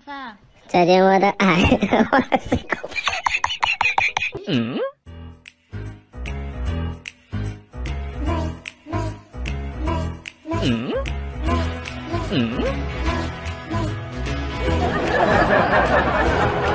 再见我的爱，我是狗。 嗯。嗯。嗯。